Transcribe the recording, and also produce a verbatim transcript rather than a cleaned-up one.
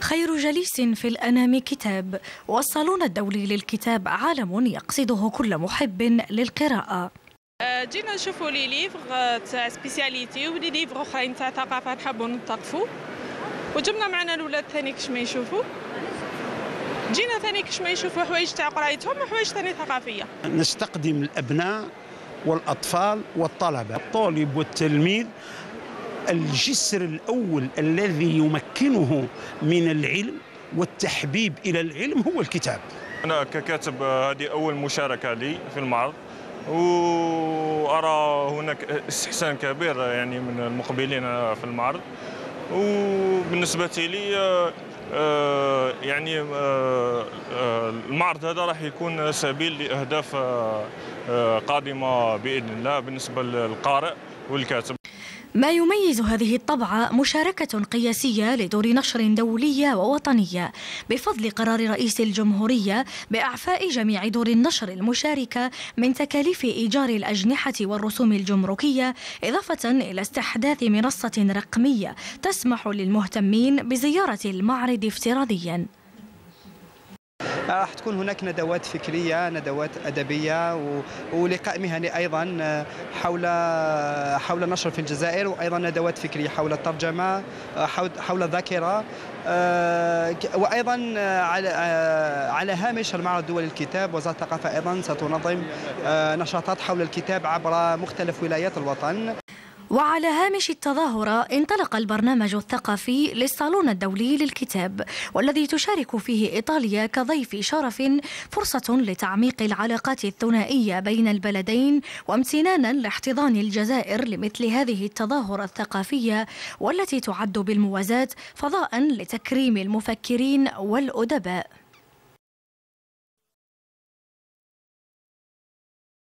خير جليس في الأنام كتاب، والصالون الدولي للكتاب عالم يقصده كل محب للقراءة. جينا نشوفوا لي ليفغ تاع سبيسياليتي ولي ليفغ اخرين تاع ثقافه نحبوا نثقفوا، وجبنا معنا الاولاد ثاني كش ما يشوفوا، جينا ثاني كش ما يشوفوا حوايج تاع قرايتهم وحوايج ثاني ثقافيه. نستقدم الابناء والاطفال والطلبه، الطالب والتلميذ الجسر الاول الذي يمكنه من العلم والتحبيب الى العلم هو الكتاب. انا ككاتب هذه اول مشاركه لي في المعرض، وأرى هناك استحسان كبير يعني من المقبلين في المعرض. وبالنسبة لي يعني المعرض هذا راح يكون سبيل لأهداف قادمة بإذن الله بالنسبة للقارئ والكاتب. ما يميز هذه الطبعة مشاركة قياسية لدور نشر دولية ووطنية بفضل قرار رئيس الجمهورية بإعفاء جميع دور النشر المشاركة من تكاليف إيجار الأجنحة والرسوم الجمركية، إضافة إلى استحداث منصة رقمية تسمح للمهتمين بزيارة المعرض افتراضياً. راح تكون هناك ندوات فكرية، ندوات أدبية ولقاء مهني أيضا حول حول النشر في الجزائر، وأيضا ندوات فكرية حول الترجمة، حول الذاكرة، وأيضا على على هامش المعرض الدولي للكتاب وزارة الثقافة أيضا ستنظم نشاطات حول الكتاب عبر مختلف ولايات الوطن. وعلى هامش التظاهرة انطلق البرنامج الثقافي للصالون الدولي للكتاب، والذي تشارك فيه إيطاليا كضيف شرف، فرصة لتعميق العلاقات الثنائية بين البلدين وامتنانا لاحتضان الجزائر لمثل هذه التظاهرة الثقافية، والتي تعد بالموازاة فضاء لتكريم المفكرين والأدباء.